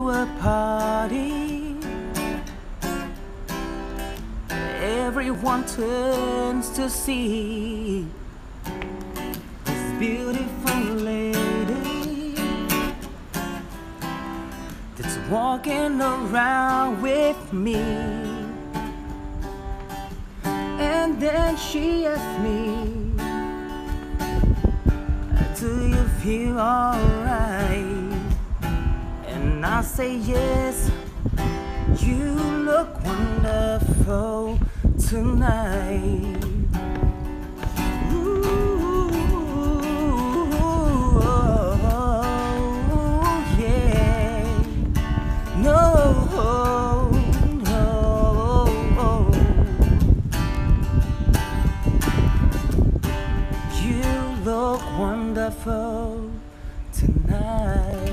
a party, everyone turns to see this beautiful lady that's walking around with me. And then she asked me, do you feel alright? And I say yes, you look wonderful tonight. Ooh, yeah. No, no. You look wonderful tonight.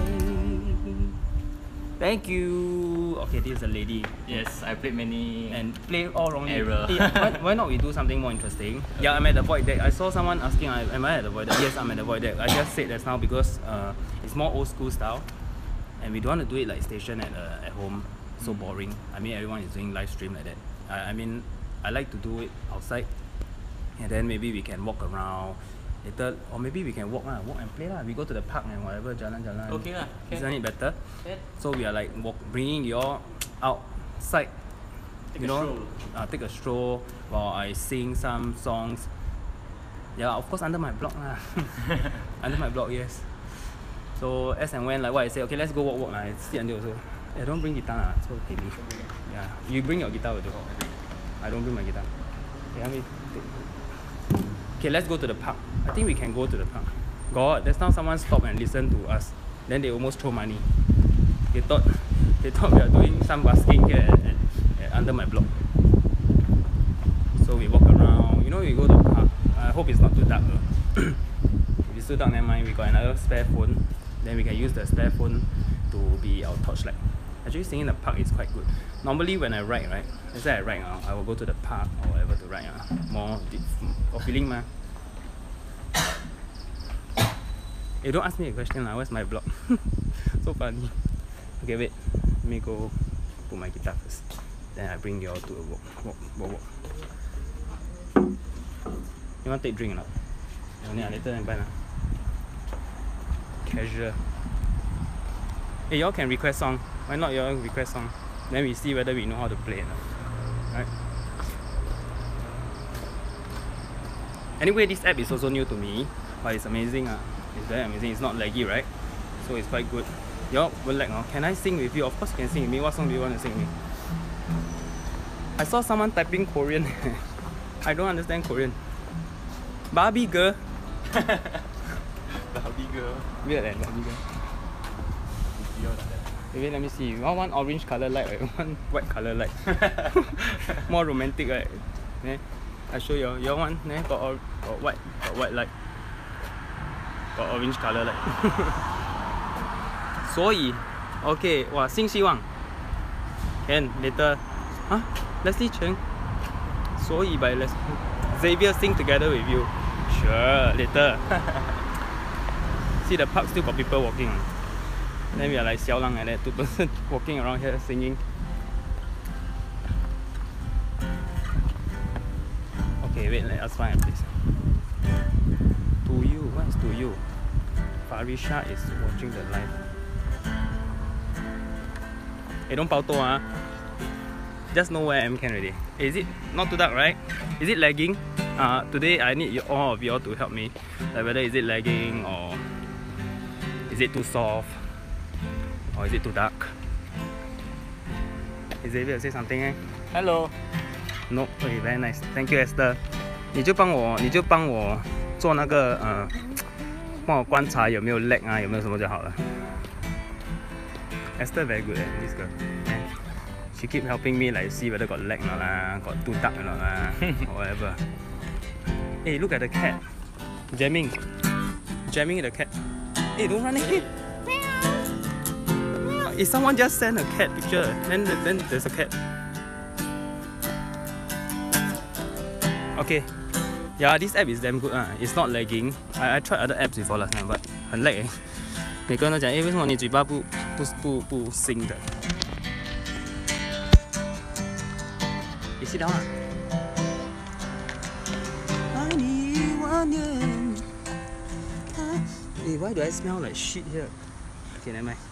Thank you. Okay, this is a lady. Yes, I played many And play all wrongly. error. Why not we do something more interesting? Okay. Yeah, I'm at the void deck. I saw someone asking, am I at the void deck? Yes, I'm at the void deck. I just said that's now because it's more old school style, and we don't want to do it like station at home. So boring. I mean, everyone is doing live stream like that. I mean, I like to do it outside, and then maybe we can walk around later, or maybe we can walk and play lah. We go to the park and whatever, jalan. Okay lah. Isn't it better? Can. So we are like bringing you all outside, Take a stroll. Take a stroll while I sing some songs. Yeah, of course under my block lah. Under my block, yes. So as and when, like what I say, okay, let's go walk lah. I sit until also. I don't bring guitar lah. So okay, yeah, you bring your guitar will do. I don't bring my guitar. Okay, let's go to the park. I think we can go to the park. God, there's now someone stop and listen to us. Then they almost throw money. They thought we are doing some busking here at under my block. So we walk around. You know, we go to the park. I hope it's not too dark though. If it's too dark, never mind. We got another spare phone. Then we can use the spare phone to be our torchlight. Actually, staying in the park is quite good. Normally, when I ride, right, let's say I ride, I will go to the park or whatever to ride. More feeling, ma. Hey, don't ask me a question, where's my block? So funny. Okay, wait. Let me go put my guitar first. Then I bring you all to a walk. You want to take drink or not? Later and buy. Casual. Hey, y'all can request song. Why not y'all request song? Then we see whether we know how to play or not. Right? Anyway, this app is also new to me, but it's amazing. It's very amazing. It's not laggy, right? So it's quite good. Y'all will like, can I sing with you? Of course you can sing with me. What song do you want to sing with me? I saw someone typing Korean. I don't understand Korean. Barbie girl. Barbie girl. Weird, Barbie girl. Wait, let me see. You want one orange color light, right? One white color light. More romantic, right? I show you. You want got white light. Got orange color light. 所以 okay, 哇，新希望 can later Leslie Cheng 所以 by Xavier sing together with you. Sure, later. See, the park still got people walking. Then we are like Xiao Lang like that, 2 person walking around here singing. Okay, wait, let us find a place. To you, what is to you? Farisha is watching the live. Hey, don't pauto Just know where I am can already. Is it not too dark, right? Is it lagging? Today I need all of you all to help me. Like whether is it lagging or is it too soft? Or is it too dark? Xavier say something Hello. No, okay, very nice. Thank you, Esther. 你就帮我做那个帮我观察有没有 lag 有没有什么就好了。Esther very good this girl. She keep helping me like see whether got lag or not got too dark or not or whatever. Hey, look at the cat. Jamming the cat. Hey, don't run away. If someone just send a cat picture, then there's a cat. Okay. Yeah, this app is damn good. It's not lagging. I tried other apps before last time, but 很 lag 每个人都讲，为什么你嘴巴不不新的。你sit down 啊。爱你1万年。Why do I smell like shit here? Okay, never mind.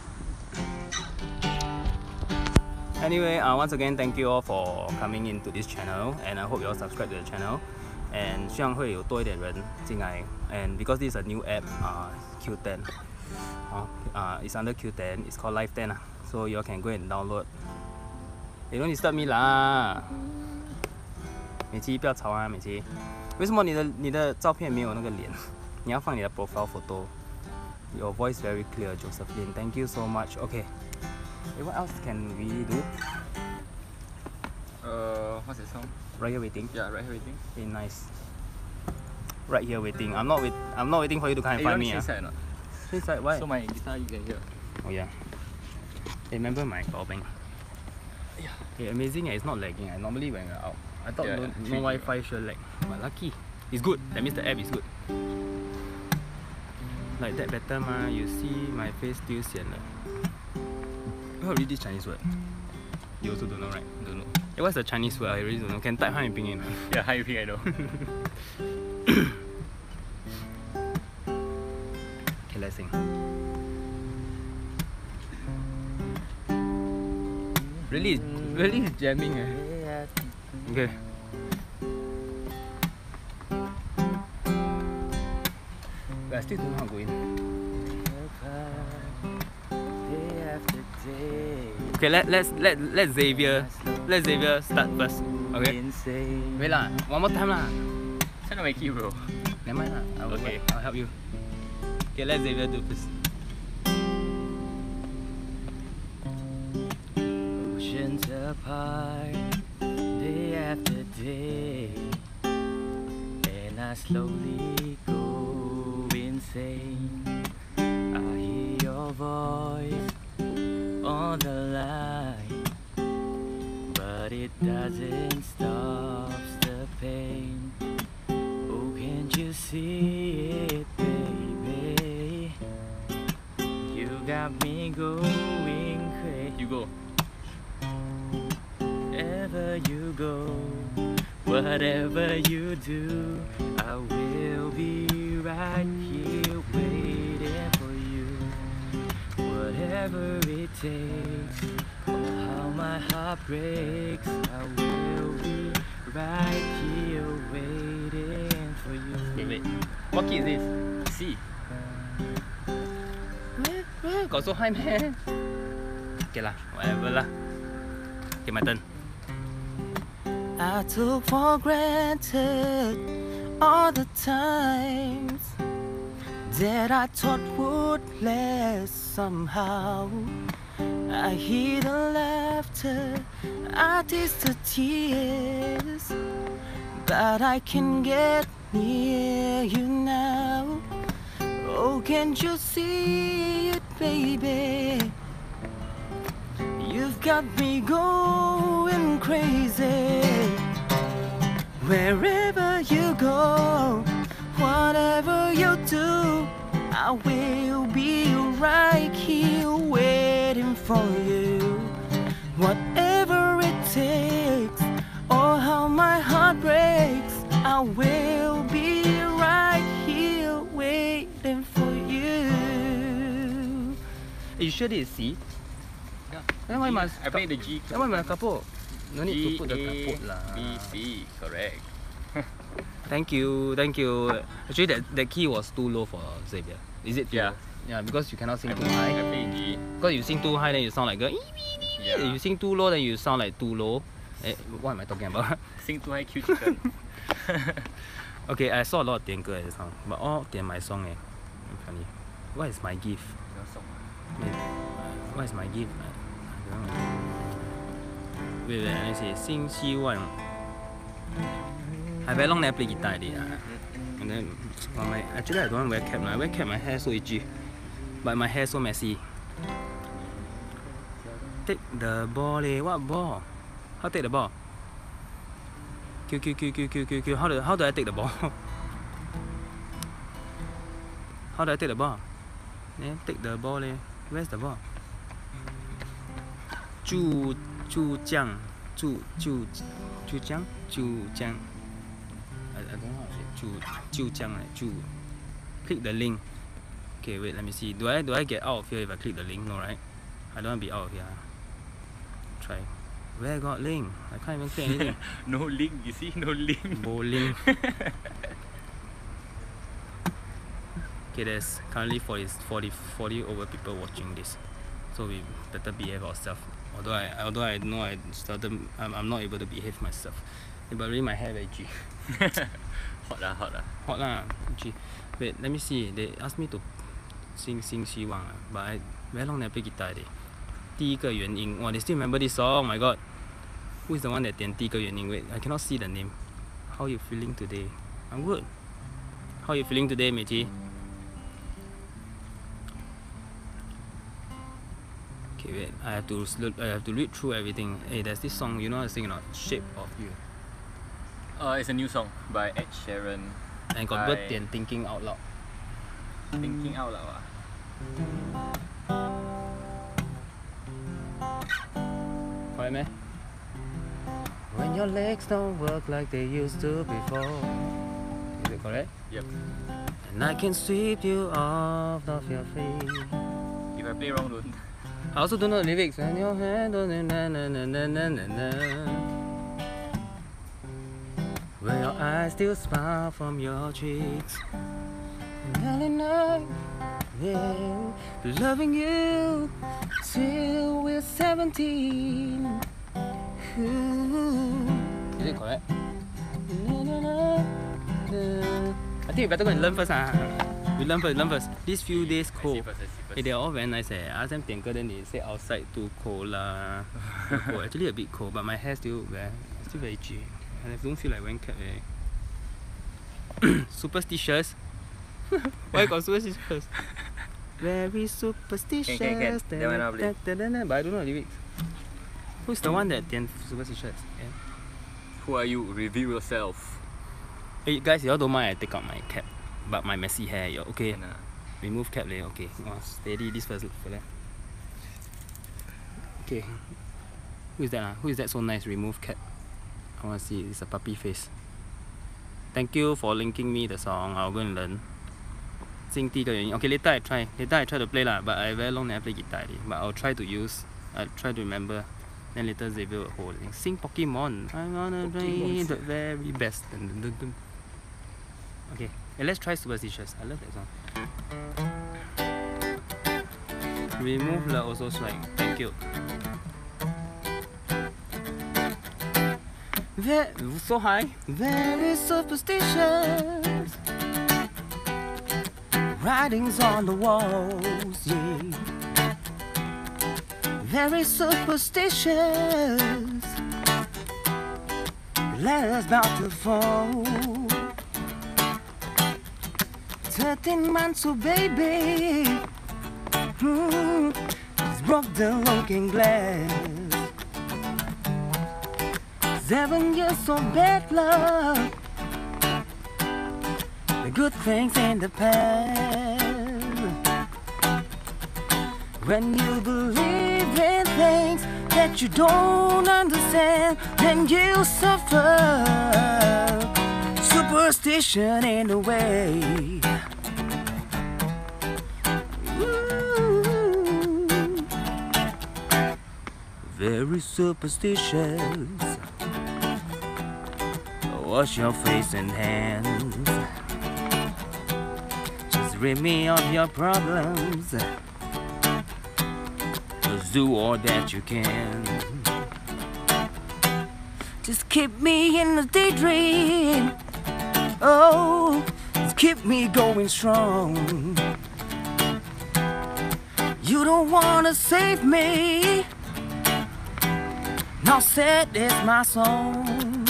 Anyway, once again, thank you all for coming into this channel, and I hope you all subscribe to the channel. And 希望会有多一点人进来。And because this is a new app, Q10, it's under Q10. It's called Live 10 so you all can go and download. Hey, don't disturb me 啦。美琪不要吵啊，美琪。为什么你的照片没有那个脸？你要放你的 profile photo. Your voice very clear, Josephine. Thank you so much. Okay. Hey, what else can we do? What's the song? Right here waiting. Yeah, right here waiting. Okay, nice. Right here waiting. I'm not waiting for you to come and find me. Change side or not? Change side. Why? So my guitar you can hear. Oh yeah. Hey, remember my power bank? Yeah. Hey, amazing. It's not lagging. Normally when we're out, I thought Yeah, no Wi-Fi sure lag. But lucky. It's good. That means the app is good. Like that better ma. You see my face still sian. How to read this Chinese word? You also don't know, right? Don't know. Hey, what's the Chinese word? I really don't know. Can type Han Ping in. Yeah, how you think I know? Okay, let's sing. Really is jamming. Okay. But I still don't know how to go in. Okay, let Xavier start first. Okay. Wait lah, one more time lah. Send my key, bro. Never mind lah. Okay. I'll help you. Okay, let Xavier do first. Oceans apart, day after day, and I slowly go insane. I hear your voice on the line, but it doesn't stop the pain. Oh, can't you see it, baby? You got me going crazy. You go. Wherever you go, whatever you do, I will be right here waiting for you. Whatever it takes, oh how my heart breaks, I will be right here waiting for you. Wait. What key is this? C. Got so high man. Okay lah, whatever lah. Okay, my turn. I took for granted all the times that I thought would last somehow. I hear the laughter, I taste the tears, but I can get near you now. Oh, can't you see it, baby? You've got me going crazy. Wherever you go, whatever you do, I will be right here waiting for you. Whatever it takes, or how my heart breaks, I will be right here waiting for you. Are you sure this is C? Yeah. Then why must I played the G. Then why must kaput? No need to put the G, kaput lah. A, B, C. Correct. Thank you. Actually, that key was too low for Xavier. Is it too Yeah. low? Yeah, because you cannot sing I too high. play G. Because you sing too high, then you sound like a. Yeah. You sing too low, then you sound like too low. What am I talking about? Sing too high, cute chicken. Okay, I saw a lot of 点歌 at this song, but all 点 my song Very funny. What is my gift? Your song. What is my gift? I don't know. Wait, let me see. 新希望. I very long never play guitar already. And then, actually I don't want to wear cap. I wear cap, my hair so itchy. But my hair so messy. Take the ball, What ball? How to take the ball? Q. How do I take the ball? How do I take the ball? Take the ball, Where's the ball? Zhujiang. I don't know how to say. Zhujiang. Click the link. Okay, wait, let me see. Do I get out of here if I click the link? No, right? I don't want to be out of here. Try. Where got link? I can't even click anything. No link, you see? No link. Bowling. Okay, there's currently 40 over people watching this, so we better behave ourselves. Although I know I'm not able to behave myself. Yeah, but really my hair very G. Hot lah. Hot lah, G. Wait, let me see. They asked me to sing 希望 but I very long never play guitar already. 第一个原因 wow, they still remember this song. Oh my god. Who is the one that 点第一个原因? Wait, I cannot see the name. How you feeling today? I'm good. How you feeling today, Meiji? Okay, wait. I have to read through everything. Hey, there's this song. You know how to sing or not? Shape of You. It's a new song by Ed Sheeran. And got by bird 点 Thinking Out Loud. Thinking Out Loud. Correct, man? When your legs don't work like they used to before. Is it correct? Yep. And I can sweep you off your feet. If I play wrong, don't. I also don't know the lyrics. And your hand on the na na na na na na na. Where your eyes still smile from your cheeks. And early night, yeah, loving you till we're 17. Ooh. Is it correct? Na, na, na, na. I think you better go and learn first. We learn first. These few days cold. I see first. Hey, they're all very nice. I asked them 点歌 then they say outside too cold lah. Too cold. Actually a bit cold, but my hair still very G. I don't feel like wearing cap. Superstitious. Why got superstitious? Very superstitious. Can. That one I'll play. But I don't know the lyrics. Who's the one that 点 superstitious? Yeah. Who are you? Reveal yourself. Hey guys, y'all don't mind I take out my cap, but my messy hair, y'all okay? Can, Remove cap leh, okay. Oh, steady this first fella. Okay. Who is that? Who is that so nice? Remove cap. I wanna see. It's a puppy face. Thank you for linking me the song. I'll go and learn. 进第一个原因. Okay, later I try to play lah, but I very long never play guitar already. But I'll try to remember. Then later Xavier will hold. Sing Pokemon. I'm gonna play the very best. Okay, and let's try Superstitious. I love that song. Remove la also swag. Thank you. So high. Very superstitious. Writings on the walls, yeah. Very superstitious. Letters about to fall. 13 months, oh baby. It's broke the looking glass. 7 years of bad luck. The good things in the past. When you believe in things that you don't understand, then you suffer. Superstition in the way. Ooh. Very superstitious. Wash your face and hands. Just rid me of your problems. Just do all that you can. Just keep me in the daydream. Oh, just keep me going strong. You don't wanna save me. Now sad is my song.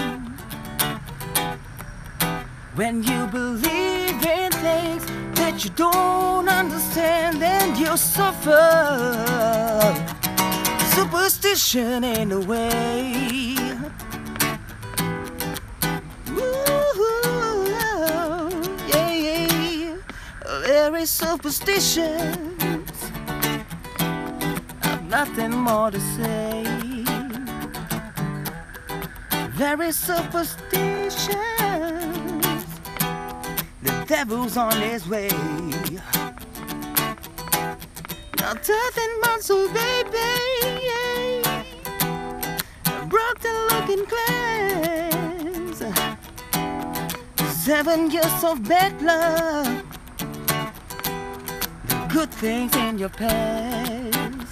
When you believe in things that you don't understand, then you suffer. Superstition in a way. Ooh, yeah. Very superstitious. I've nothing more to say. Very superstitious. The devil's on his way. Nothing but so baby. Broken looking glass. 7 years of bad luck. The good things in your past.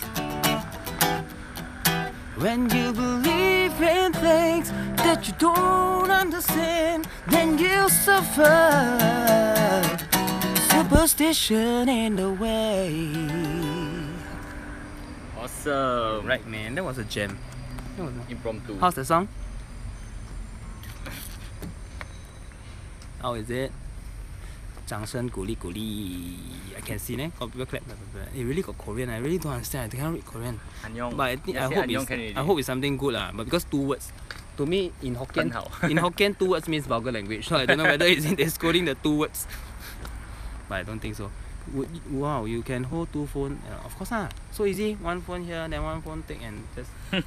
When you believe in things that you don't understand, then you suffer. Superstition in the way. Awesome. Right, man, that was a gem. Impromptu. How's the song? How is it? 掌声鼓励鼓励 I can see got people clap. It really got Korean. I really don't understand. I cannot read Korean. Annyeong. But I think Annyeong can already. I hope it's something good lah. But because 2 words, to me in Hokkien, 2 words means vulgar language. So I don't know whether it's quoting the 2 words. But I don't think so. Wow, you can hold 2 phones. Of course lah. So easy. 1 phone here, then 1 phone take and just.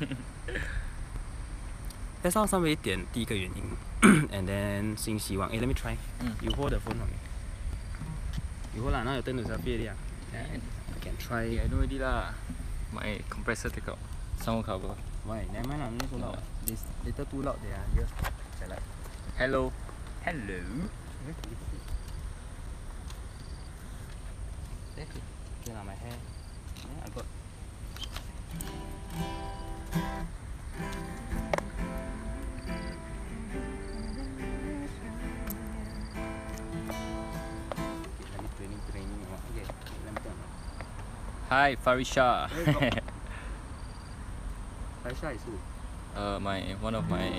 That's how somebody 点第一个原因 and then 新希望. Hey, let me try. You hold the phone for me. You hold lah. Now your turn to selfie already. I can try. Yeah, I know already lah. My compressor take out. Sound cover. Why? Never mind lah. Not so loud. This little too loud. They are here. Hello. Hello. Okay lah, my hair. Yeah, I got. Hi, Farisha. Farisha is who? One of my.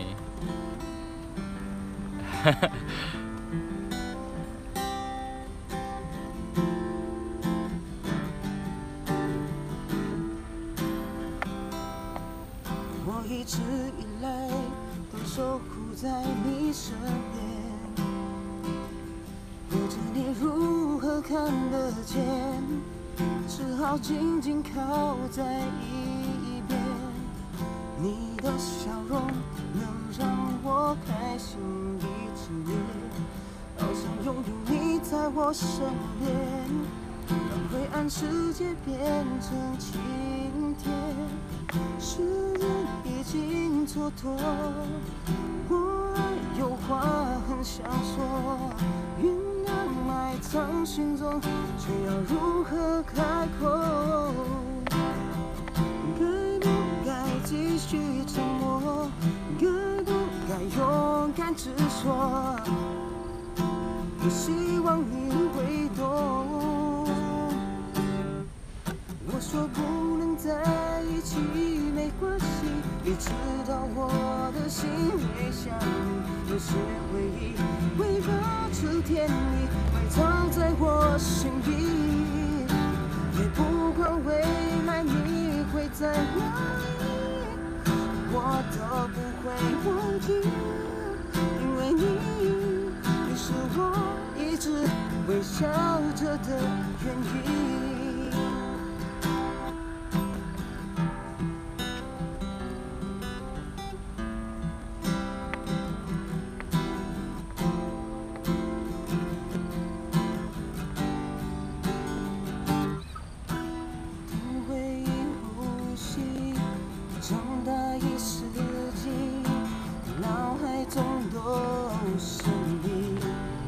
我一直以来都守护在你身边，不知你如何看得见，只好静静靠在一边。你的笑容能让我开心一整夜，好想拥有你在我身边，让灰暗世界变成晴天。时间已经蹉跎，我爱有话很想说，酝酿埋藏心中，却要如何开口？该不该继续沉默？该不该勇敢直说？不希望你会懂。我说不能在一起没关系，你知道我的心会想你，有些回忆围绕着甜蜜，埋藏在我心底，也不管未来你会在哪里，我都不会忘记，因为你是我一直微笑着的原因。长大一世纪，脑海中都是你，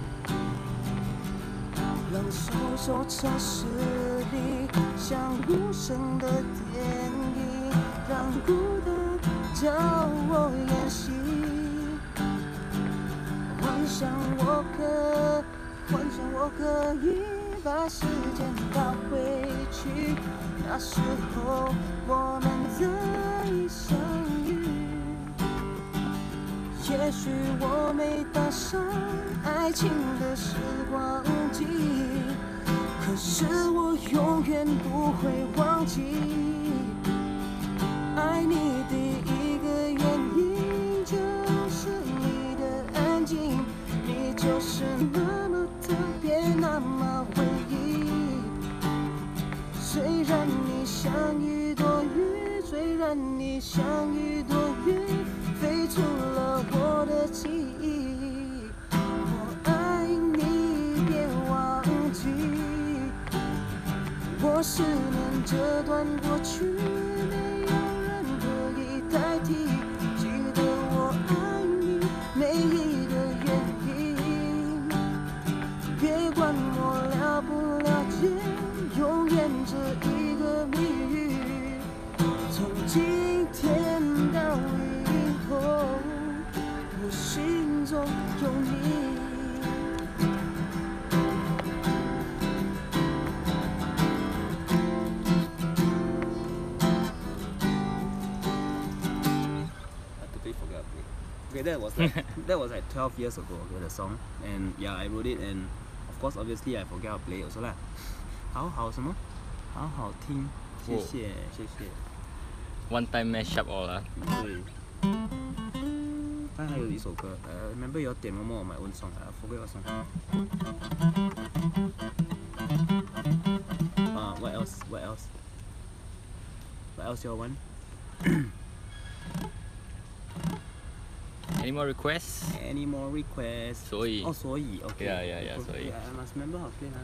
让手手城市里像无声的电影，让孤单教我演戏，幻想我可以把时间倒回去，那时候我们再相遇。也许我没搭上爱情的时光机，可是我永远不会忘记爱你第一个原因，就是你的安静，你就是那么特别，那么唯一。虽然你相遇多远。 和你相遇多远，飞出了我的记忆。我爱你，别忘记。我思念这段过去，没有人可以代替。记得我爱你每一个原因，别管我了不了解，永远这一个谜语。从今天到以后，我心中有你。Okay, that was like 12 years ago. Okay, the song, and yeah, I wrote it, and of course, obviously, I forget how to play it also 啦。好什么？好好听，谢谢谢谢。 One time mash up all 啊。 对。还有一首歌，remember 有点 one more of my own song. I forget what song. What else? What else? What else you all want? Any more requests? Any more requests? 所以。 哦，所以 OK. Yeah, 所以。 I must remember how to play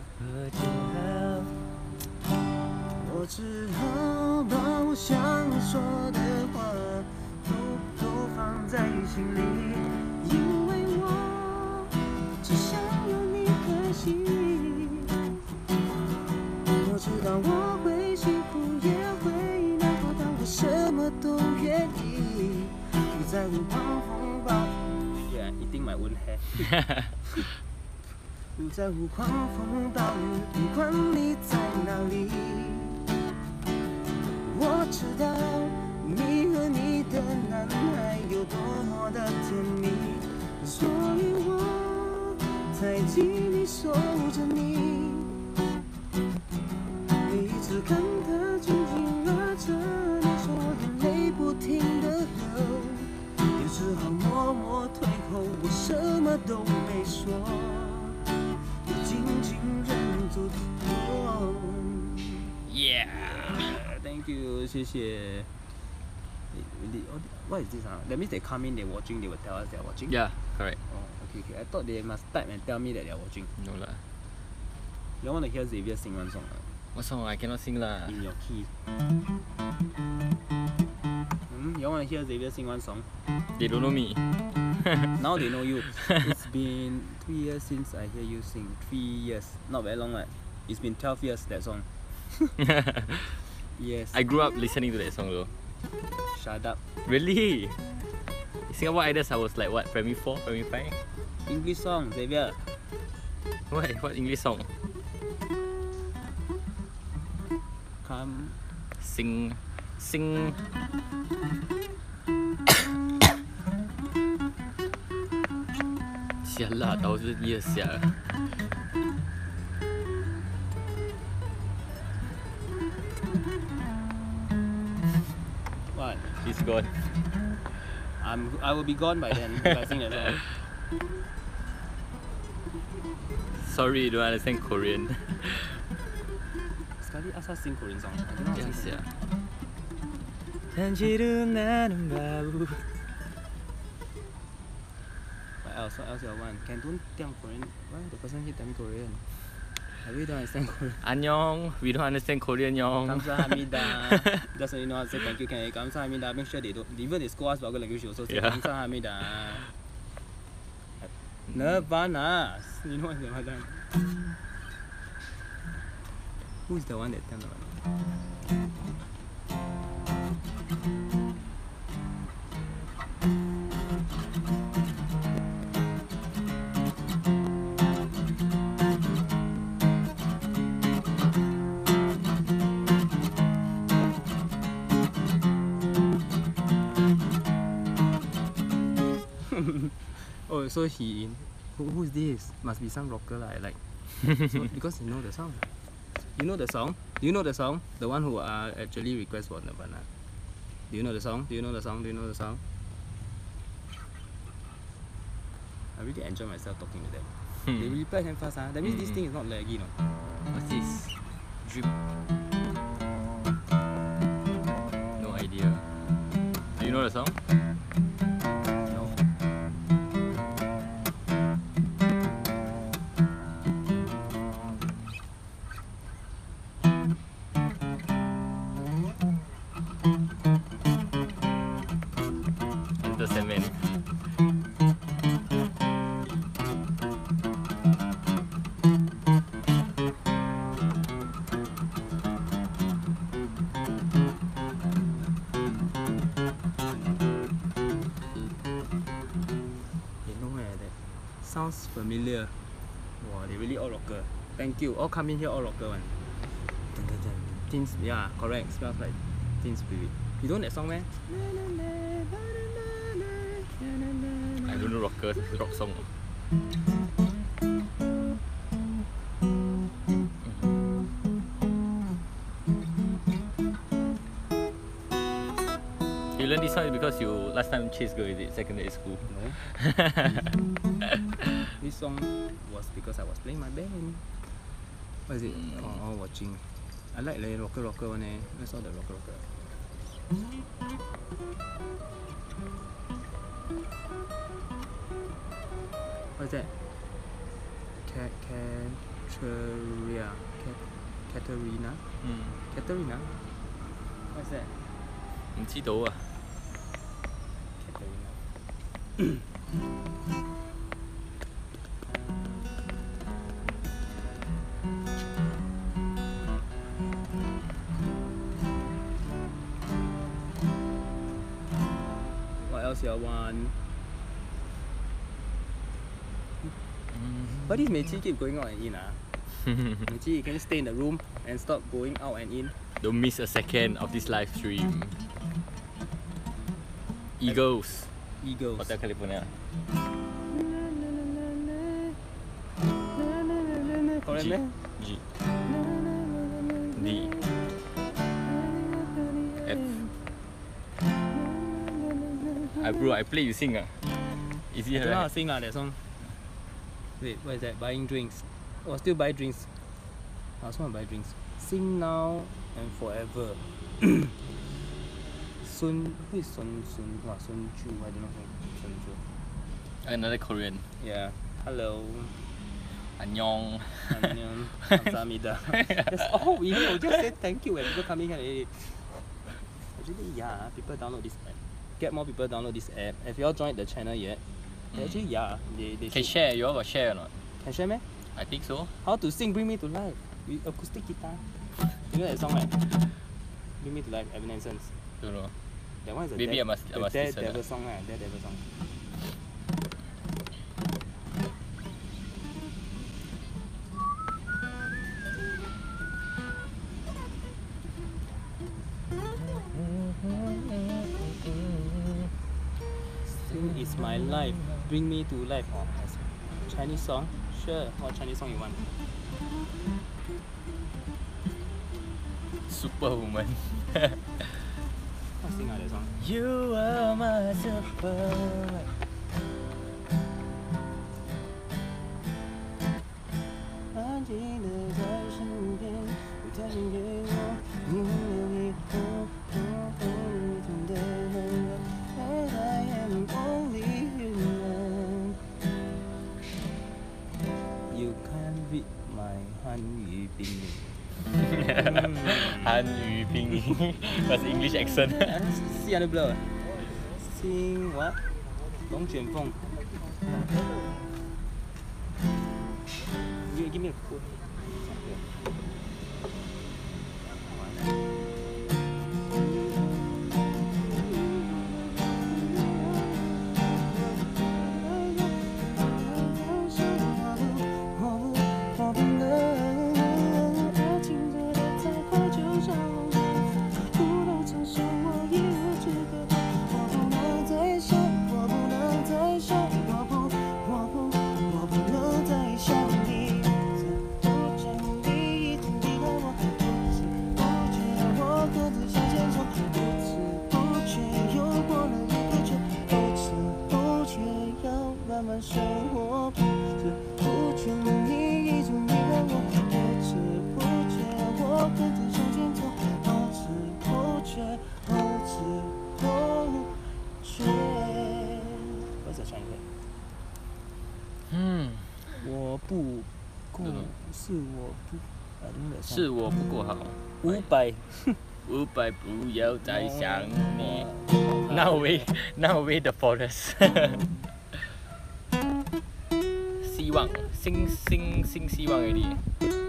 我只好把我想说的话都放在心里，因为我只想有你可惜。我知道我会辛苦也会难过，但我什么都愿意，不在乎狂风暴雨。 Yeah, eating my own hair. 不在乎狂风暴雨，不管你在哪里。 我知道你和你的男孩有多么的甜蜜，所以我才紧紧守着你。每一次看他紧紧拉着你手，我眼泪不停地流，也只好默默退后，我什么都没说，我紧紧忍住痛。 Yeah. Thank you, 谢谢。What is this? That means they come in, they watching, they will tell us they're watching. Yeah, correct. Oh, okay. I thought they must type and tell me that they're watching. No lah. You want to hear Xavier sing one song? What song? I cannot sing lah. In your key. You want to hear Xavier sing one song? They don't know me. Now they know you. It's been 3 years since I hear you sing. 3 years. Not very long, right? It's been 12 years, that song. Yes. I grew up listening to that song though. Shut up. Really? Singapore Idols, I was like what, primary 4, primary 5? English song, Xavier. What English song? Come. Sing. Sialah, 1000 years sia. What? He's gone. I will be gone by then if I sing that song. Sorry, don't understand Korean. Sekali ask us sing Korean song. I don't know how to Yes, sing yeah. 단지로 나는 바보. What else? What else you all want? Can don't tell Korean. Why the person here tell me Korean? I really don't understand Korean. Annyeong, we don't understand Korean, yong. 감사합니다. Just only know how to say thank you. Can 감사합니다. Make sure they don't. Even they scold us vulgar language, you also say Yeah. 감사합니다. Nirvana. You know what's Nirvana? Who's the one that tell Nirvana? Oh, so who's this? Must be some rocker lah. Like, so, because you know the song. You know the song? Do you know the song? The one who actually request for Nirvana. Do you know the song? Do you know the song? Do you know the song? I really enjoy myself talking to them. They reply them fast. That means this thing is not laggy, no? What's this? Drip. No idea. know the song? No. Enter Sandman. You know where that sounds familiar. Wow, they really all rocker. Thank you. All come in here all rocker one. Teens, yeah, correct. Smells like Teen Spirit. You don't know that song, man? I don't know rockers, rock song. You learned this song because you last time chased girl, is it? Secondary school. No. This song was because I was playing my band. What is it? Oh, watching. I like the rocker one eh. That's all the rocker. What is that? Katerina? Katerina? What's that? 唔知道啊。 Katerina. What else you want? Why this Meiqi keep going out and in? Meiqi, you can you stay in the room and stop going out and in? Don't miss a second of this live stream. Eagles. Eagles. Hotel California. Correct, man? G. D. F. Bro, I play, you sing. Is it I don't know how right? to sing that song. Wait, what is that? Buying drinks. Oh, still buy drinks. I also want to buy drinks. Sing now and forever. Sun, who is Sun? What, Sun Ju? I don't know who Sun Ju. Another Korean. Yeah. Hello. Annyeong. Annyeong. Kamsahamnida. That's all we know. Just say thank you when people come in here. Actually, yeah, people download this app. Get more people download this app. Have you all joined the channel yet? Actually, yeah. They Can should. share, you all got share or not? Can share, man? I think so. How to sing Bring Me to Life with acoustic guitar. You know that song, right? Bring Me to Life, Evanescence. Don't know. That one is a Maybe I must listen. Daredevil song, right? Daredevil song. Sing is my life, bring me to life. Oh, that's a Chinese song. Sure, what Chinese song you want? Superwoman. I'll sing that song. You are my superwoman. 安静的在身边，你太想给我，你留以后，日同的温柔。And I am only human. You can't read my 汉语拼音。 Han Yu Ping. What's English accent? See other blur. Sing what? 龙卷风。You give me a quote. 唱一个。 我不够， 是我不， 是我不够好。 500。 500不要再想你。Now away the forest 。希望，新希望嘅啲。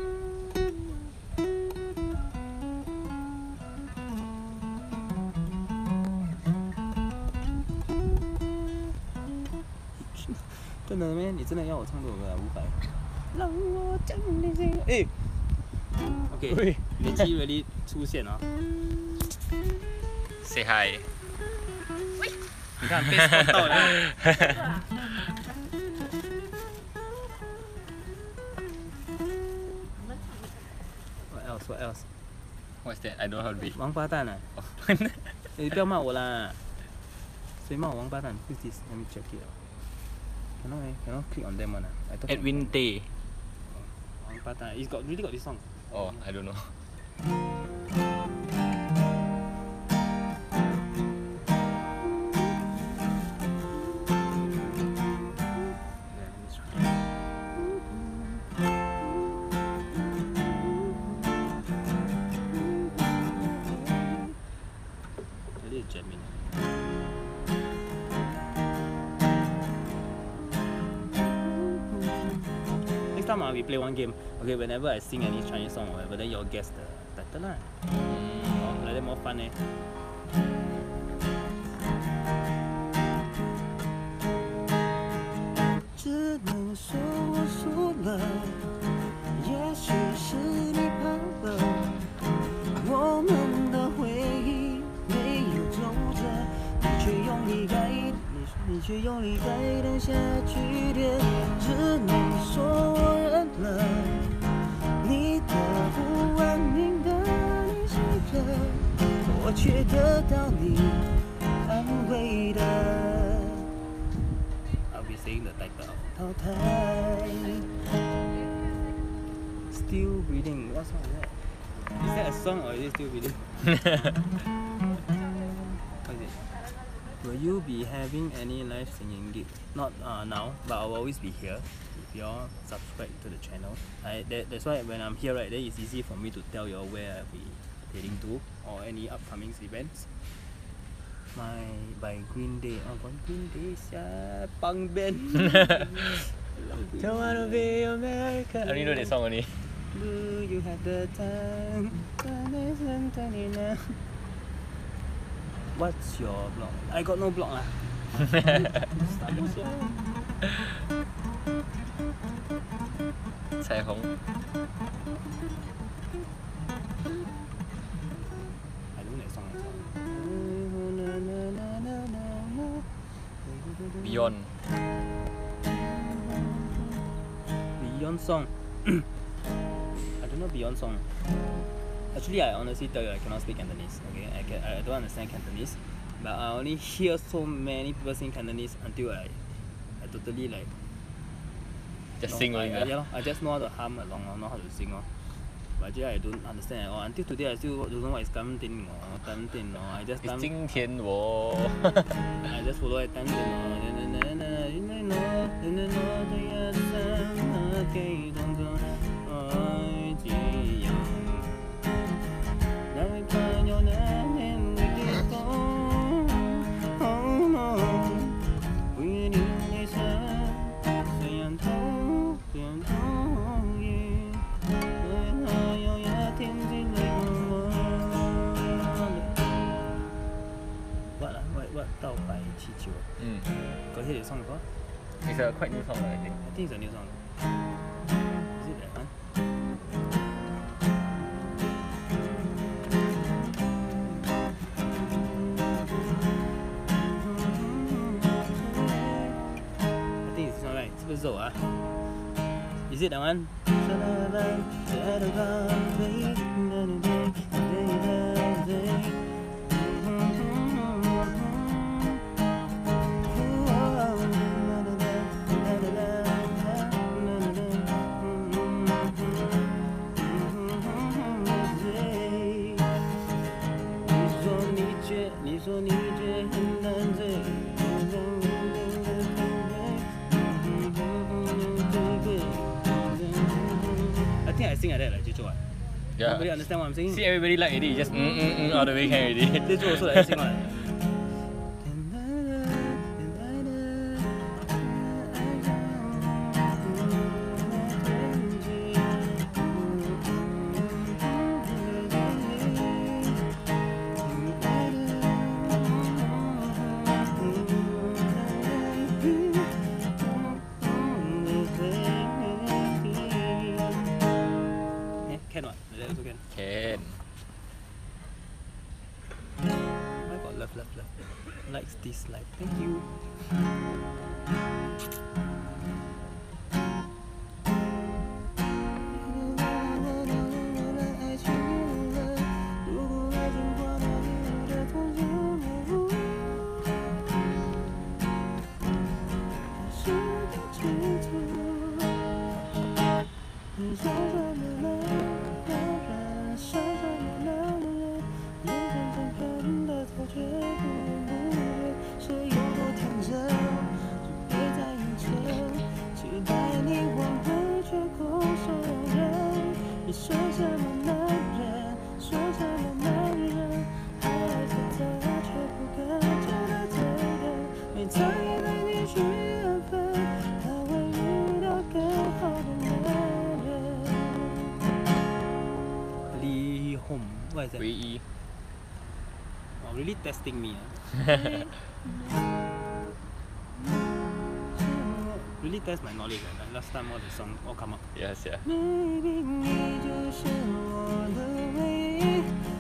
真的咩？你真的要我唱多首歌啊？500。让我将你心。哎。OK。你机 really 出现啊 Say hi。 你看被 spot 到了。What else? What's that? I don't know how to read。 王八蛋啊！你不要骂我啦！谁骂我王八蛋 ？Who's this? Let me check it out. Cannot click on them one. I thought Edwin Day。 王八蛋 ，He's really got this song. Oh, I don't know。 Next time we play one game. Okay, whenever I sing any Chinese song or whatever, then you all guess the title lah. Oh, like that more fun eh. 只能说我输了，也许是你跑了，我们的回忆没有走着，你却用力盖下句点，只能说我认了，你的不安宁的你记着，我却得到你安慰的。 I'll be saying the title. 淘汰。 Still Breathing. What song is that? Is that a song or is it Still Breathing? What is it? Will you be having any live singing gig? Not now, but I'll always be here if you all subscribe to the channel. That's why when I'm here, right, then it's easy for me to tell you all where I'll be heading to or any upcoming events. By Green Day. Oh, by Green Day, sia, punk band. Don't wanna be America. I only know that song only. Do you have the time? What's your blog? I got no blog lah. 彩虹。 I don't know that song. Beyond。 Beyond song. I don't know Beyond song. Actually, I honestly tell you, I cannot speak Cantonese. Okay, I don't understand Cantonese, but I only hear so many people sing Cantonese until I totally like. Just sing only. Yeah, I just know how to hum along, I know how to sing. But actually, I don't understand at all. Until today, I still don't know what is 甘定 or 丹定 or I just 今天我 I just follow it 丹定 What 到白气球 Got hear the song before? It's a quite new song, I think. I think it's a new song. Is it that one? I think it's this one, right? 是不是这首啊 Is it that one? I think I sing like that, like Jeju. Yeah. Nobody understand what I'm saying? See, everybody like already. Just all the way can already. Jeju also like that sing one. Can what? Like that also can. Can. I got love. Likes, dislike. Thank you. What is that? Wei Oh, really testing me. Really test my knowledge. Like last time all the songs all come up. Yes, yeah. 明明你就是我的唯一，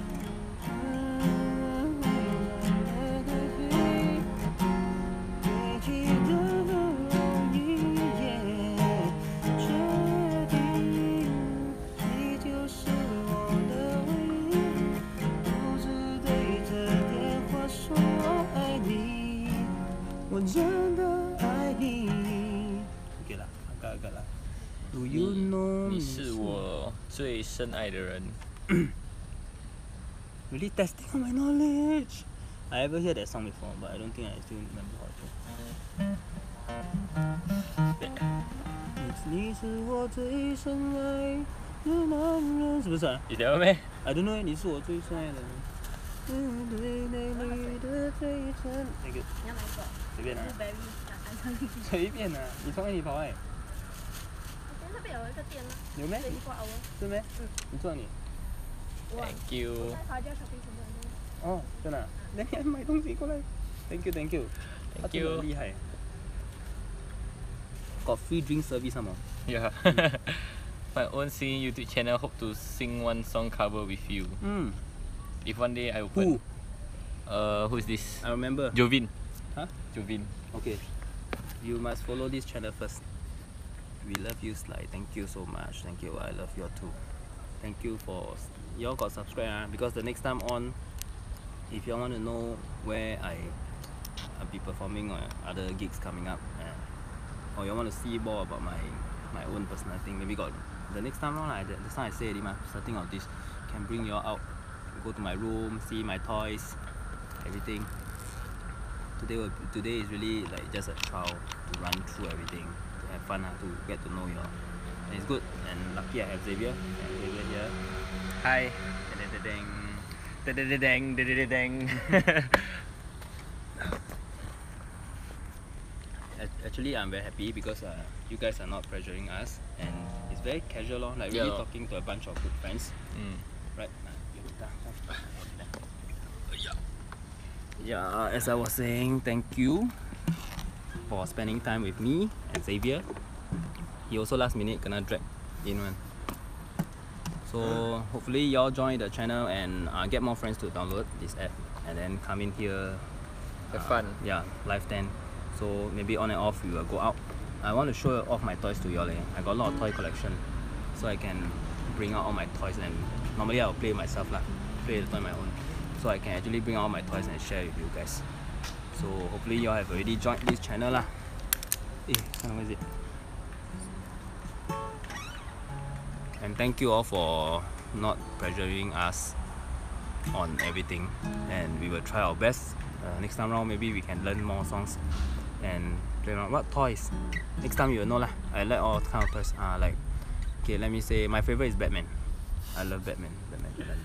回去的不容易，确定你就是我的唯一，不是对着电话说我爱你，我真的爱你。 Okay lah, agak-agak lah. Do you know 你是我最深爱的人。 really testing on my knowledge? I ever heard that song before, but I don't think I still remember how to. 你是我最深爱的男人，是不是啊？ Is that one meh? I don't know， 你是我最深爱的人。对你的最深，那个你要哪一个？ 随便啊， 是 Berry 安上去。 随便啊，你从哪里跑哎？ 我那边有一个店呢， 有咩？ 24 hour。 是咩？你住哪里？ Thank you. 在桃家 shopping center 那边。 哦，真的啊？那你还买东西过来？Thank you，Thank you。他 Thank 真的 you. 很厉害。Got free drink service 什么？ Yeah. My own singing YouTube channel. Hope to sing one song cover with you. 嗯 If one day I ，Who？ open. Who is this? I remember. Jovin. Huh? Jovin. Okay. You must follow this channel first. We love you, Sly. Thank you so much. Thank you. I love you too. Thank you for y'all got subscribe because the next time on, if y'all want to know where I'll be performing or other gigs coming up, or you want to see more about my own personal thing, maybe got the next time on. That's why I say already, starting of this, can bring y'all out, go to my room, see my toys, everything. Today is really like just a trial to run through everything, to have fun, to get to know y'all. And it's good, and lucky I have Xavier. And Xavier here. Hi. Da-da-da-dang. Da-da-da-dang. Actually, I'm very happy because you guys are not pressuring us, and it's very casual, like really Yeah. talking to a bunch of good friends, right? Yeah, as I was saying, thank you for spending time with me and Xavier. He also last minute gonna drag in one. So hopefully y'all join the channel and get more friends to download this app and then come in here. Have fun. Yeah, live 10. So maybe on and off we will go out. I want to show off my toys to y'all. I got a lot of toy collection, so I can bring out all my toys, and normally I'll play myself lah, play the toy my own. So I can actually bring out my toys and share with you guys. So hopefully y'all have already joined this channel lah. Where is it? And thank you all for not pressuring us on everything, and we will try our best. Next time round maybe we can learn more songs and play around. What toys? Next time you will know lah. I like all kind of toys. Like, okay, let me say my favorite is Batman. I love Batman. Batman.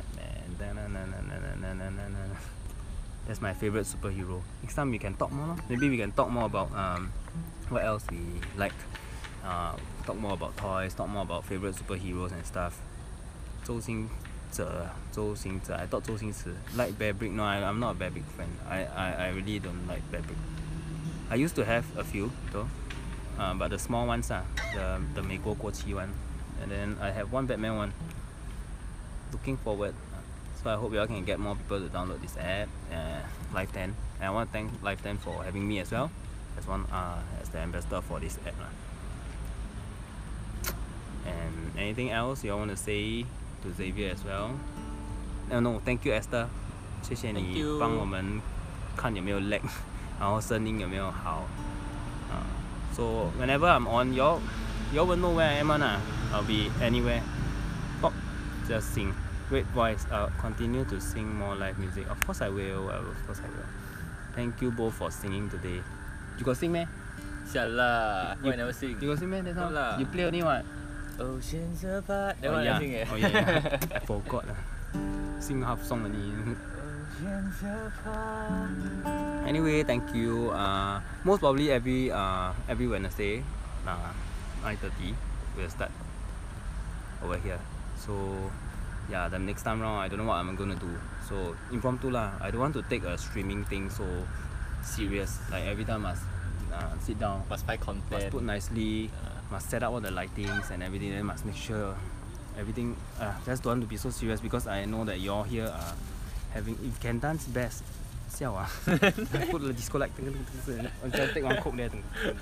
That's my favorite superhero. Next time we can talk more. Lor. Maybe we can talk more about what else we like. Talk more about toys. Talk more about favorite superheroes and stuff. Zhou Xingzhe. I thought Zhou Xingzhe. Like Bear Brick. No, I'm not a Bear Brick fan. I really don't like Bear Brick. I used to have a few though, but the small ones the 美国国旗 one, and then I have one Batman one. Looking forward. So I hope you all can get more people to download this app, Live 10. And I want to thank Live 10 for having me as well, as the ambassador for this app. And anything else you all want to say to Xavier as well? No, thank you Esther. 谢谢你帮我们看有没有 lag， 然后声音有没有好。So whenever I'm on, y'all will know where I am. I'll be anywhere. Talk, just sing. Great voice. I'll continue to sing more live music. Of course I will. Of course I will. Thank you both for singing today. You got sing meh? Sialah, why never sing? You got sing meh? That's No lah. how. You play only what? Oceans apart. That one yeah. I sing eh. Oh yeah. I forgot. Sing half song only. Oceans apart. Anyway, thank you. Most probably every Wednesday, 9:30 we'll start over here. So yeah, the next time round I don't know what I'm gonna do. So impromptu lah. I don't want to take a streaming thing so serious. Like every time must sit down, Must find must content. put nicely, must set up all the lightings and everything. Then must make sure everything. Just don't want to be so serious because I know that y'all here are having. If you can dance best. Put the disco light. Take one coke there.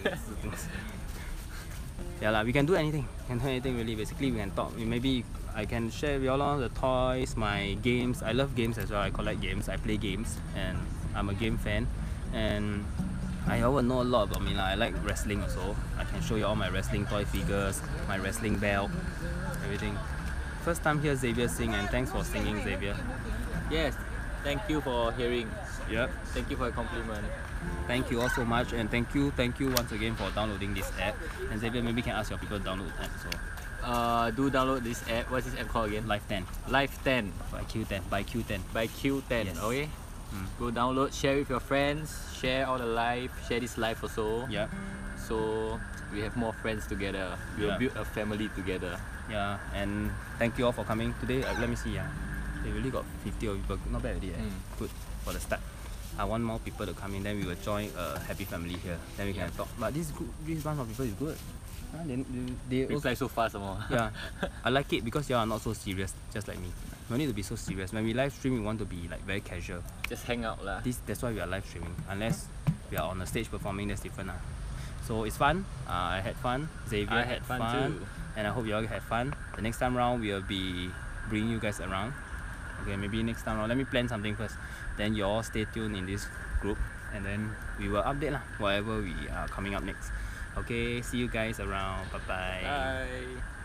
Yeah lah, we can do anything. Really. Basically, we can talk. Maybe I can share with y'all all the toys, my games. I love games as well. I collect games. I play games, and I'm a game fan. And I all know a lot about me lah. I like wrestling also. I can show you all my wrestling toy figures, my wrestling belt, everything. First time here Xavier sing, and thanks for singing, Xavier. Yes, thank you for hearing. Yep. Thank you for your compliment. Thank you all so much, and thank you once again for downloading this app. And Xavier, maybe can ask your people to download the app. So Do download this app. What's this app called again? Live 10 Live 10 by Q10 by Q10. by Q10. Yes. Okay. Go download, share with your friends, share all the live, share this live also. Yep. So we have more friends together. We'll Yeah. build a family together. Yeah, and thank you all for coming today. Let me see. They really got 50 of people. Not bad already. Good for the start. I want more people to come in. Then we will join a happy family here. Then we can talk. But this bunch of people is good. They also, Reply so fast some more. yeah, I like it because you all are not so serious, just like me. No need to be so serious. When we live stream, we want to be like very casual. Just hang out lah. That's why we are live streaming. Unless we are on the stage performing, that's different. So it's fun. I had fun. Xavier I had fun too. And I hope you all had fun. The next time round, we'll be bringing you guys around. Okay, maybe next time round. Let me plan something first. Then you all stay tuned in this group, and then we will update lah whatever we are coming up next. Okay, see you guys around. Bye bye. Bye.